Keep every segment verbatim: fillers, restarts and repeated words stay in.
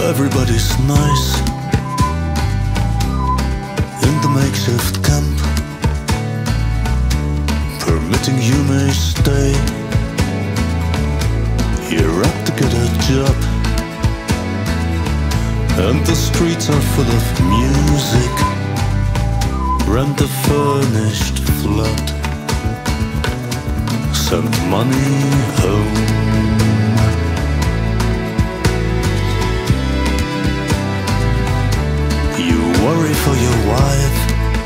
Everybody's nice in the makeshift camp, permitting you may stay here up to get a job. And the streets are full of music, rent a furnished flat, send money home. You worry for your wife,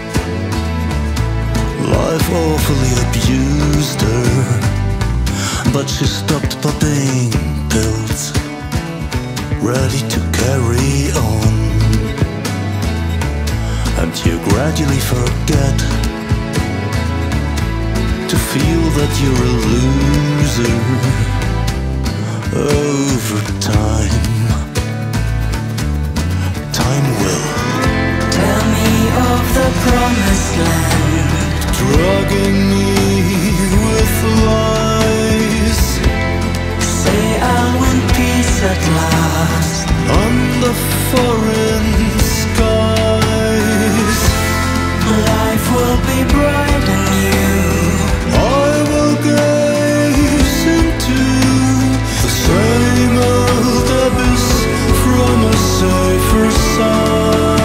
life awfully abused her, but she stopped popping pills, ready to carry on. And you gradually forget to feel that you're a loser over time. Time will tell me of the promised land, drugging me with lies. Say I'll win peace at last under foreign skies. Life will be bright and new. I will gaze into the same old abyss from a safer side.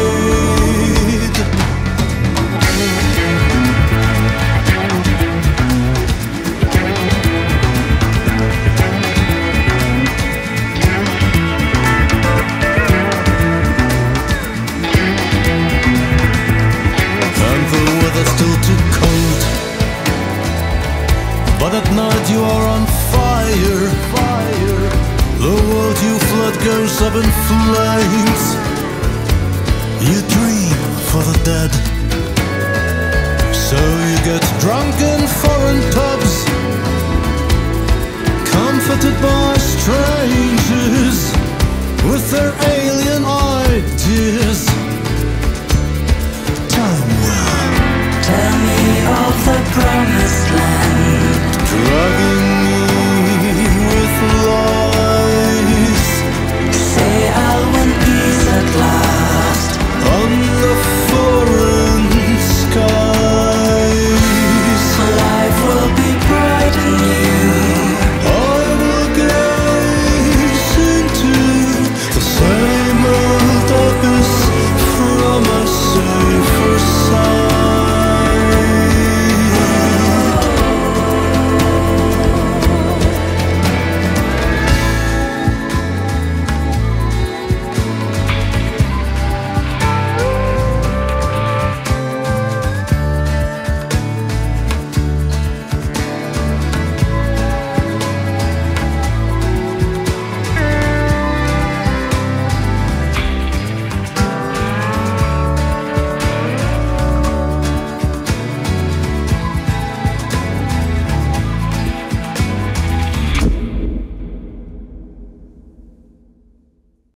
Still too cold, but at night you are on fire. Fire. The world you flood goes up in flames. You dream for the dead, so you get drunk in foreign pubs, comforted by strangers with their alien ideas. Time will tell me of the promised land, drugging